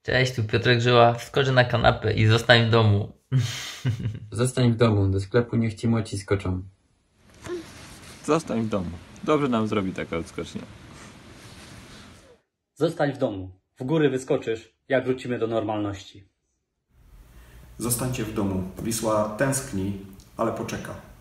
Cześć, tu Piotrek Żyła. Wskoczę na kanapę i zostań w domu. Zostań w domu, do sklepu niech ci młodzi skoczą. Zostań w domu. Dobrze nam zrobi taka odskocznia. Zostań w domu. W góry wyskoczysz, jak wrócimy do normalności. Zostańcie w domu. Wisła tęskni, ale poczeka.